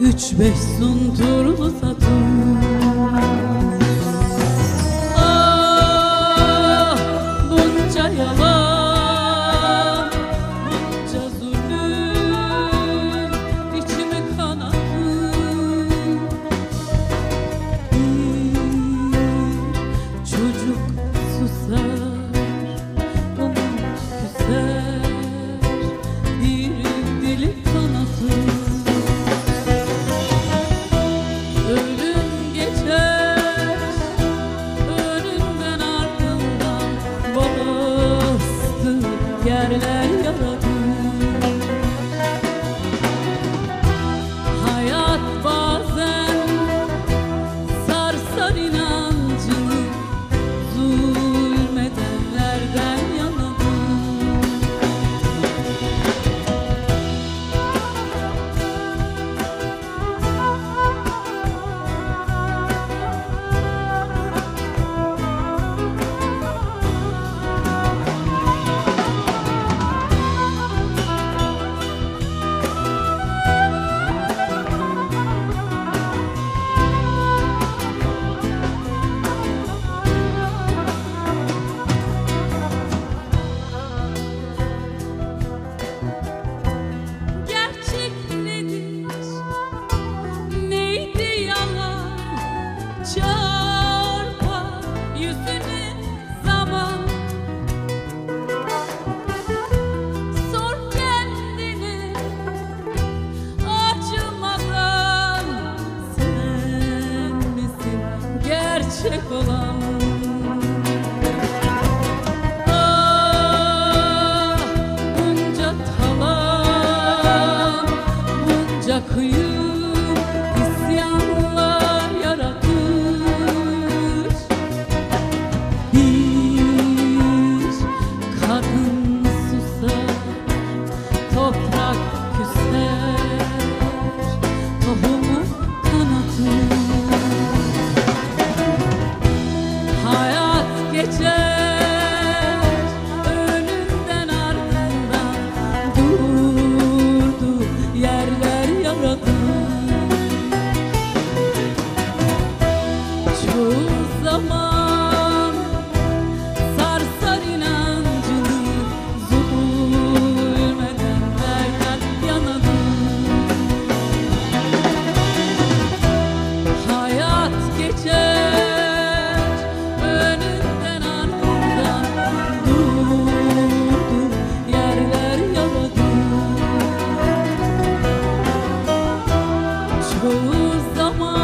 üç beş sunturlu satır. Ah bunca yalan, bunca zulüm içimi kanattı. Bir çocuk susar, umut küser, bir dili kanatır. Ölüm geçer önümden ardından, bastı yerler yaradı. Hayat bazen sarsar inancını, zulmedenlerden yanadı. Gerçek nedir, neydi yalan, çarpar yüzüne zaman. Sor kendine acımadan, sen misin gerçek olan? Ah bunca talan, bunca kıyım isyanlar yaratır. Bir kadın susar, toprak küser, tohumu kanatır. Hayat geçer önünden ardından, durdu yerler yaradı. Çoğu zaman sarsar inancını, zulmedenlerden yanadı. Hayat geçer önünden ardından, durdu yerler yaradı. Çoğu zaman